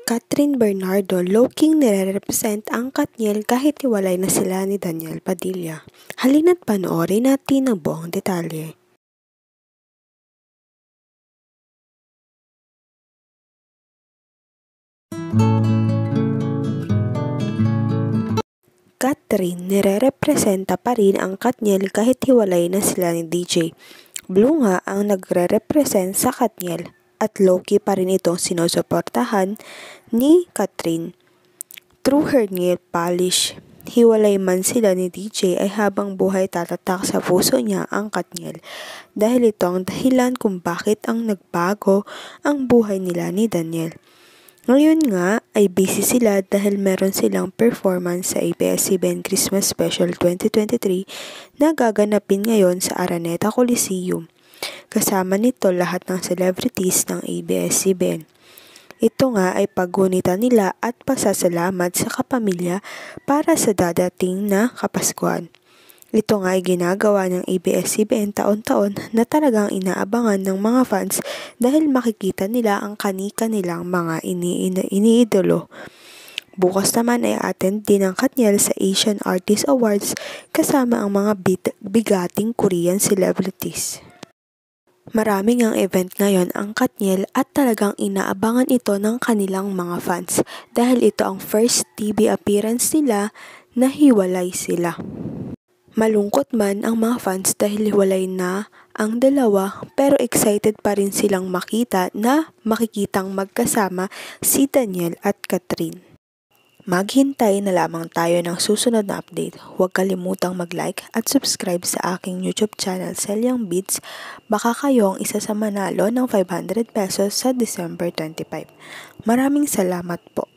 Catherine Bernardo, low-key nire-represent ang Katniel kahit hiwalay na sila ni Daniel Padilla. Halina't panoorin natin ang buong detalye. Catherine, nire-representa pa rin ang Katniel kahit hiwalay na sila ni DJ. Blue nga ang nagre-represent sa Katniel at low-key pa rin itong sinusuportahan ni Catherine. Through her nail polish, hiwalay man sila ni DJ ay habang buhay tatatak sa puso niya ang Katniel dahil ito ang dahilan kung bakit ang nagbago ang buhay nila ni Daniel. Ngayon nga ay busy sila dahil meron silang performance sa ABS-CBN Christmas Special 2023 na gaganapin ngayon sa Araneta Coliseum. Kasama nito lahat ng celebrities ng ABS-CBN. Ito nga ay paggunitan nila at pasasalamat sa kapamilya para sa dadating na Kapaskuhan. Ito nga ay ginagawa ng ABS-CBN taon-taon na talagang inaabangan ng mga fans dahil makikita nila ang kanika nilang mga iniidolo. Bukas naman ay attend din ng Katniel sa Asian Artist Awards kasama ang mga bigating Korean celebrities. Maraming ang event ngayon ang Katniel at talagang inaabangan ito ng kanilang mga fans dahil ito ang first TV appearance nila na hiwalay sila. Malungkot man ang mga fans dahil hiwalay na ang dalawa pero excited pa rin silang makikitang magkasama si Daniel at Catherine. Maghintay na lamang tayo ng susunod na update. Huwag kalimutang mag-like at subscribe sa aking YouTube channel Celyang Beats. Baka kayo ang isa sa manalo ng 500 pesos sa December 25. Maraming salamat po.